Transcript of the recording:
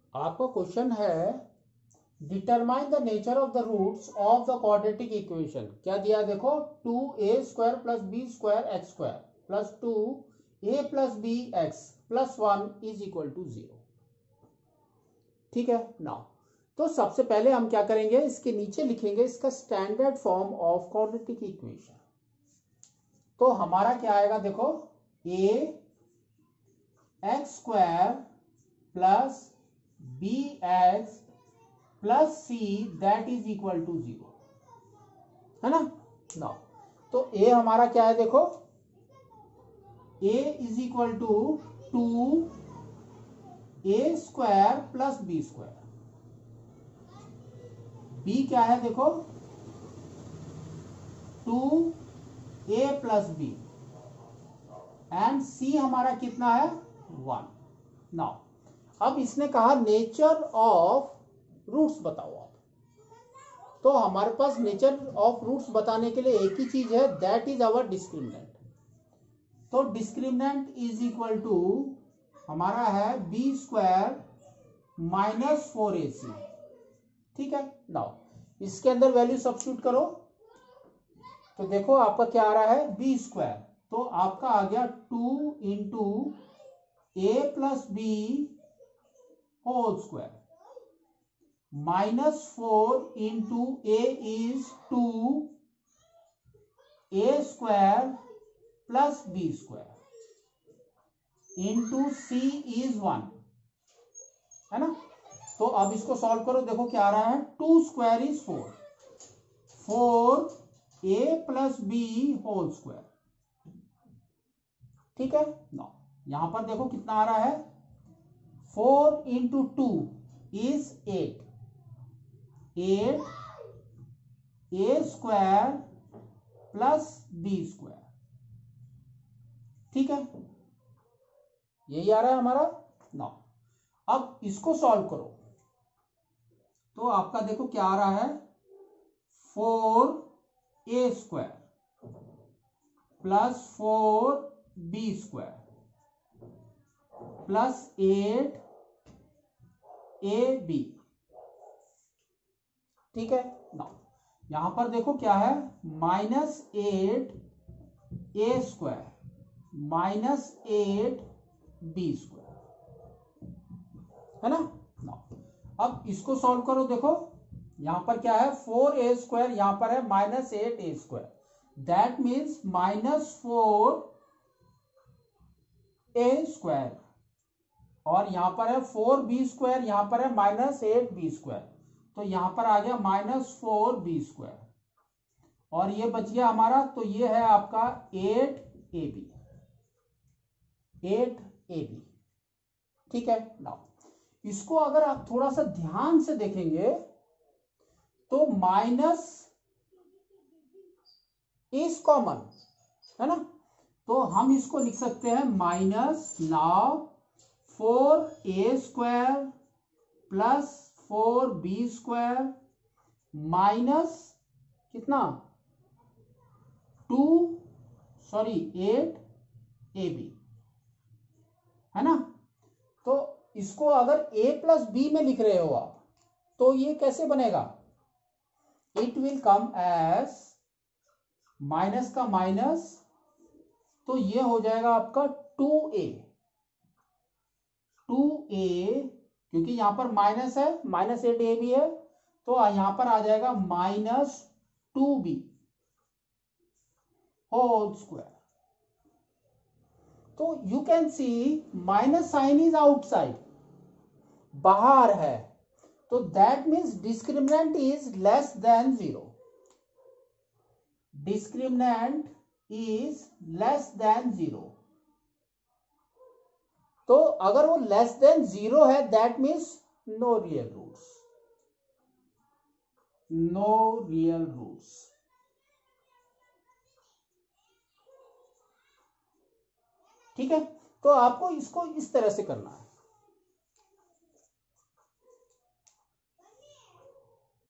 आपका क्वेश्चन है determine the nature of the roots of the quadratic equation. क्या दिया देखो, 2a² + b² x² + 2a + bx + 1 = 0। ठीक है ना। तो सबसे पहले हम क्या करेंगे, इसके नीचे लिखेंगे इसका standard form of quadratic equation. तो हमारा क्या आएगा देखो, ax² + bx + c = 0, है ना। ना तो a हमारा क्या है देखो, a = 2a² + b²। b क्या है देखो, 2a + b एंड c हमारा कितना है 1। नाउ अब इसने कहा नेचर ऑफ रूट्स बताओ आप। तो हमारे पास नेचर ऑफ रूट्स बताने के लिए एक ही चीज है, दैट इज आवर डिस्क्रिमिनेंट। तो डिस्क्रिमिनेंट = हमारा है b² - 4ac। ठीक है। नाउ इसके अंदर वैल्यू सब्स्टिट्यूट करो तो देखो आपका क्या आ रहा है, b²। तो आपका आ गया 2 × a + b² -4 × a is 2a² + b² × c is 1, है ना। तो अब इसको सॉल्व करो, देखो क्या आ रहा है, 2² is 4, 4a + b²। ठीक है ना। यहां पर देखो कितना आ रहा है, 4 × 2 is 8, 8a² + b²। ठीक है, यही आ रहा है हमारा ना। अब इसको सॉल्व करो तो आपका देखो क्या आ रहा है, 4a² + 4b² + 8ab। ठीक है ना। यहां पर देखो क्या है, -8a² -8b², है ना। अब इसको सॉल्व करो, देखो यहां पर क्या है, 4a², यहां पर है -8a², दैट मीन्स -4a², और यहां पर है 4b², यहां पर है -8b², तो यहां पर आ गया -4b², और ये बच गया हमारा, तो ये है आपका 8ab। ठीक है ना। इसको अगर आप थोड़ा सा ध्यान से देखेंगे तो माइनस इज कॉमन, है ना। तो हम इसको लिख सकते हैं minus, now 4a² + 4b² minus कितना 8ab, है ना। तो इसको अगर a + b में लिख रहे हो आप, तो ये कैसे बनेगा, it will come as minus का माइनस, तो ये हो जाएगा आपका 2a, क्योंकि यहां पर माइनस है, -8ab है, तो यहां पर आ जाएगा -2b होल स्क्वायर। तो you can see minus sign is outside, बाहर है, तो that means discriminant is less than 0। Discriminant is less than 0। तो अगर वो लेस देन 0 है, that means no real roots, no real roots. ठीक है, तो आपको इसको इस तरह से करना है।